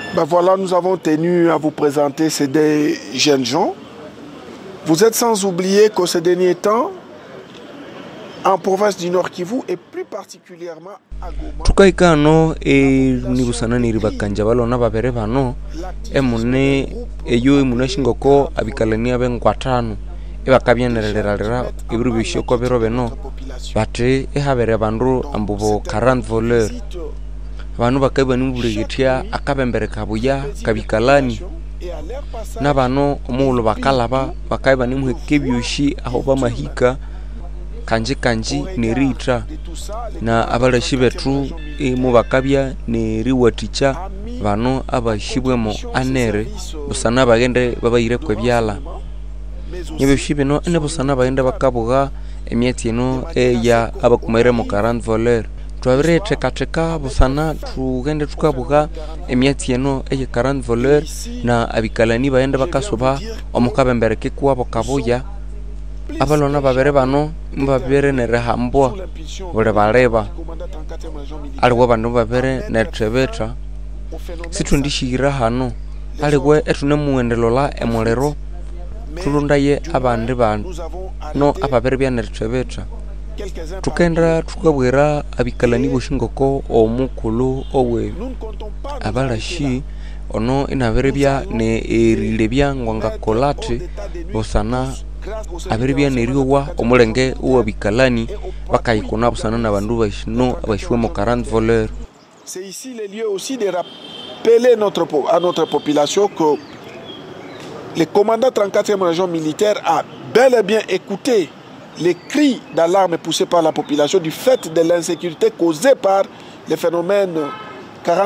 Ben voilà, nous avons tenu à vous présenter ces des jeunes gens. Vous êtes sans oublier que ces derniers temps, en province du Nord Kivu et plus particulièrement à Goma, tukaikano nibusana niribakanja balona babere bano emune eyo emunashingoko abikalania benkwatano ebakabyenererera iburu bishoko bero beno bate ehabere bandu ambubo 40 voleur abantu bakabani mubulegetia akabembere kabuya kabikalani nabano omulo bakalaba bakabani muhekebyoshi aho bamahika kanji neritra na abalashi betru mu bakabya neriwaticha bano abashibwemo anere busana bagende babayire kwebyala nibyo bino ene busana bagende bakabuga emyeti eno eya abakumaire mu 40 voleur twabire teka busana tugende tukabuga emyeti eno eye 40 voleur na abikalani bagende bakasoba omukabembere kekuwabo kabuya abalona babere bano mbabere nerehambwa bole bareba aliwo bandu babere netrebeta situndishira hano aliwe etune muendelola emolero tulundaye abandi bantu no ababere bya netrebeta tukenda tukabwera abikalani boshingoko omukulu owe abalashi ono inabere bya ne erile bya ngwanga kolate bosana abere bya neriwa omulenge uwa bikalani bakayikona busana na bandu bashino abashwe mu 40 voleurs. C'est ici le lieu aussi de rappeler à notre population que le commandant 34e région militaire a bel et bien écouté les cris d'alarme poussés par la population du fait de l'insécurité causée par les phénomènes